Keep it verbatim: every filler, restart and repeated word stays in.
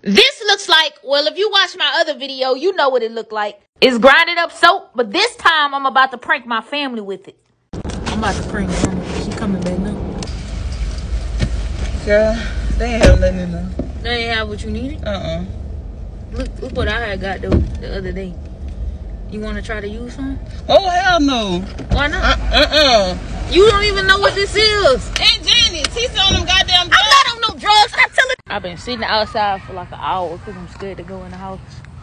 This looks like, well, if you watch my other video, you know what it looked like. It's grinded up soap, but this time I'm about to prank my family with it. I'm about to prank Mama. She coming back now. Girl, they ain't have nothing in there. They ain't have what you needed? Uh-uh. Look, look what I had got though the other day. You want to try to use some? Oh, hell no. Why not? Uh-uh. You don't even know what this is. Aunt Janice, he's on them goddamn drugs. I'm not on no drugs. I'm telling. I've been sitting outside for like an hour because I'm scared to go in the house.